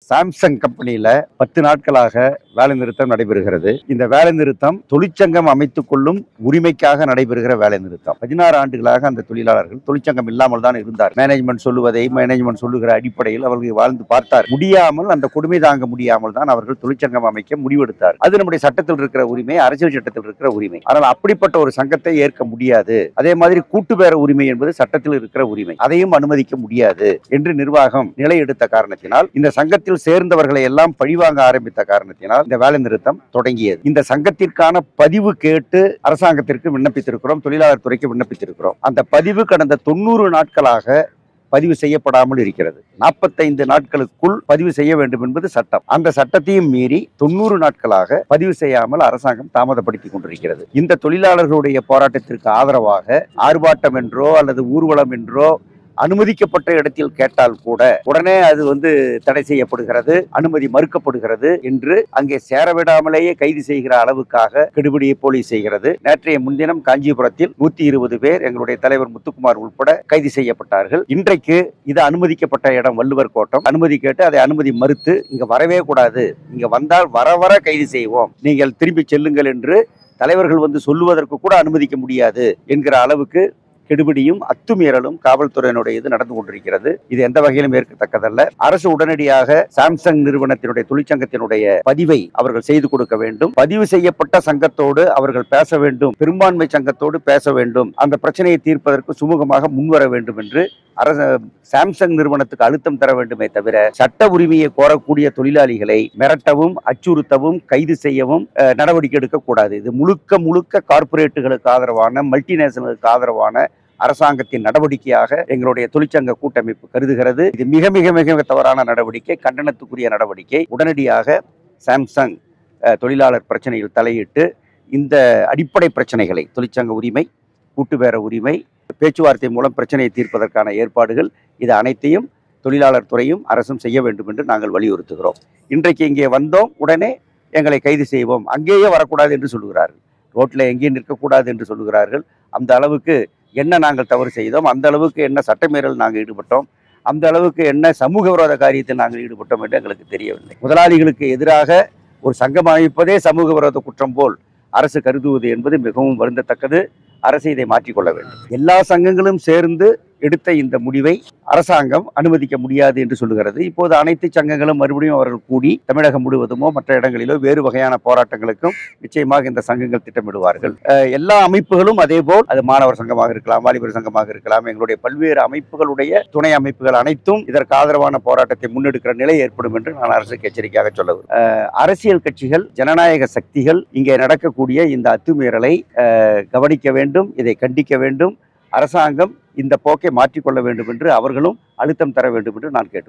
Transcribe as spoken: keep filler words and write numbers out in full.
Samsung கம்பெனியில பத்து நாட்களாக வேலை நிறுத்தம் நடைபெறுகிறது. இந்த வேலை நிறுத்தம் தொழிற்சங்கம் அமைத்துக் கொள்ளும் உரிமைக்காக நடைபெறுகிற வேலை நிறுத்தம். பதினாறு ஆண்டுகளாக அந்த தொழிலாளர்கள் தொழிற்சங்கம் இல்லாமல் தான் இருந்தார். மேனேஜ்மெண்ட் சொல்லுவதை மேனேஜ்மெண்ட் சொல்லுகிற அடிப்படையில் அவர்கள் வாழ்ந்து பார்த்தார். முடியாமல் அந்த கொடுமை தாங்க முடியாமல் தான் அவர்கள் தொழிற்சங்கம் அமைக்க முடிவெடுத்தார். அது நம்முடைய சட்டத்தில் இருக்கிற உரிமை, அரசியல் சட்டத்தில் இருக்கிற உரிமை. ஆனால் அப்படிப்பட்ட ஒரு சங்கத்தை ஏற்க முடியாது. அதே மாதிரி கூட்டு பேர உரிமை என்பது சட்டத்தில் இருக்கிற உரிமை, அதையும் அனுமதிக்க முடியாது என்று நிர்வாகம் நிலை எடுத்த காரணத்தினால், இந்த சங்கத்தில் சேர்ந்தவர்களை எல்லாம் பழிவாங்க ஆரம்பித்த காரணத்தினால் இந்த வேலை நிறுத்தம் தொடங்கியது. இந்த சங்கத்திற்கான பதிவு கேட்டு அரசாங்கத்திற்கு விண்ணப்பித்திருக்கிறோம், தொழிலாளர் துறைக்கு விண்ணப்பித்திருக்கிறோம். அந்த பதிவு கடந்த தொண்ணூறு நாட்களாக பதிவு செய்யப்படாமல் இருக்கிறது. நாற்பத்தைந்து நாட்களுக்குள் பதிவு செய்ய வேண்டும் என்பது சட்டம். அந்த சட்டத்தையும் மீறி தொண்ணூறு நாட்களாக பதிவு செய்யாமல் அரசாங்கம் தாமதப்படுத்திக் கொண்டிருக்கிறது. இந்த தொழிலாளர்களுடைய போராட்டத்திற்கு ஆதரவாக ஆர்ப்பாட்டம் என்றோ அல்லது ஊர்வலம் என்றோ அனுமதிக்கப்பட்ட இடத்தில் கேட்டால் கூட உடனே அது வந்து தடை செய்யப்படுகிறது, அனுமதி மறுக்கப்படுகிறது என்று அங்கே சேரவிடாமலேயே கைது செய்கிற அளவுக்காக கெடுபிடியை போலீஸ் செய்கிறது. நேற்றைய முன்தினம் காஞ்சிபுரத்தில் நூத்தி இருபது பேர் எங்களுடைய தலைவர் முத்துக்குமார் உட்பட கைது செய்யப்பட்டார்கள். இன்றைக்கு இது அனுமதிக்கப்பட்ட இடம் வள்ளுவர் கோட்டம். அனுமதி கேட்டு அதை அனுமதி மறுத்து இங்க வரவே கூடாது, இங்க வந்தால் வர வர கைது செய்வோம், நீங்கள் திரும்பி செல்லுங்கள் என்று தலைவர்கள் வந்து சொல்லுவதற்கு கூட அனுமதிக்க முடியாது என்கிற அளவுக்கு கெடுபிடியும் அத்துமீறலும் காவல்துறையினுடைய இது நடந்து கொண்டிருக்கிறது. இது எந்த வகையிலும் ஏற்கத்தக்கதல்ல. அரசு உடனடியாக சாம்சங் நிறுவனத்தினுடைய தொழிற்சங்கத்தினுடைய பதிவை அவர்கள் செய்து கொடுக்க வேண்டும். பதிவு செய்யப்பட்ட சங்கத்தோடு அவர்கள் பேச வேண்டும், பெரும்பான்மை சங்கத்தோடு பேச வேண்டும், அந்த பிரச்சனையை தீர்ப்பதற்கு சுமூகமாக முன்வர வேண்டும் என்று அரசு சாம்சங் நிறுவனத்துக்கு அழுத்தம் தர வேண்டுமே தவிர சட்ட உரிமையை கோரக்கூடிய தொழிலாளிகளை மிரட்டவும் அச்சுறுத்தவும் கைது செய்யவும் நடவடிக்கை எடுக்கக்கூடாது. இது முழுக்க முழுக்க கார்பரேட்டுகளுக்கு ஆதரவான, மல்டிநேஷனலுக்கு ஆதரவான அரசாங்கத்தின் நடவடிக்கையாக எங்களுடைய தொழிற்சங்க கூட்டமைப்பு கருதுகிறது. இது மிக மிக மிக தவறான நடவடிக்கை, கண்டனத்துக்குரிய நடவடிக்கை. உடனடியாக சாம்சங் தொழிலாளர் பிரச்சனையில் தலையிட்டு இந்த அடிப்படை பிரச்சனைகளை, தொழிற்சங்க உரிமை, கூட்டுபேர உரிமை, பேச்சுவார்த்தை மூலம் பிரச்சனையை தீர்ப்பதற்கான ஏற்பாடுகள், இது அனைத்தையும் தொழிலாளர் துறையும் அரசும் செய்ய வேண்டும் என்று நாங்கள் வலியுறுத்துகிறோம். இன்றைக்கு இங்கே வந்தோம், உடனே எங்களை கைது செய்வோம், அங்கேயே வரக்கூடாது என்று சொல்லுகிறார்கள், ரோட்டில் எங்கேயும் நிற்கக்கூடாது என்று சொல்லுகிறார்கள். அந்த அளவுக்கு என்ன நாங்கள் தவறு செய்தோம், அந்த அளவுக்கு என்ன சட்டமீறல் நாங்கள் ஈடுபட்டோம், அந்த அளவுக்கு என்ன சமூக விரோத காரியத்தில் நாங்கள் ஈடுபட்டோம் என்று எங்களுக்கு தெரியவில்லை. முதலாளிகளுக்கு எதிராக ஒரு சங்கம் அமைப்பதே சமூக விரோத குற்றம் போல் அரசு கருதுவது என்பது மிகவும் வருந்தத்தக்கது. அரசு இதை மாற்றிக்கொள்ள வேண்டும். எல்லா சங்கங்களும் சேர்ந்து எடுத்த இந்த முடிவை அரசாங்கம் அனுமதிக்க முடியாது என்று சொல்லுகிறது. இப்போது அனைத்து சங்கங்களும் மறுபடியும் அவர்கள் கூடி தமிழகம் முழுவதுமோ மற்ற இடங்களிலோ வேறு வகையான போராட்டங்களுக்கும் நிச்சயமாக இந்த சங்கங்கள் திட்டமிடுவார்கள். எல்லா அமைப்புகளும் அதே போல், அது மாணவர் சங்கமாக இருக்கலாம், வாலிபர் சங்கமாக இருக்கலாம், எங்களுடைய பல்வேறு அமைப்புகளுடைய துணை அமைப்புகள் அனைத்தும் இதற்கு ஆதரவான போராட்டத்தை முன்னெடுக்கிற நிலை ஏற்படும் என்று நான் அரசுக்கு எச்சரிக்கையாக சொல்ல அரசியல் கட்சிகள், ஜனநாயக சக்திகள் இங்கே நடக்கக்கூடிய இந்த அத்துமீறலை கவனிக்க வேண்டும், இதை கண்டிக்க வேண்டும். அரசாங்கம் இந்த போக்கை மாற்றிக்கொள்ள வேண்டும் என்று அவர்களும் அழுத்தம் தர வேண்டும் என்று நான் கேட்டு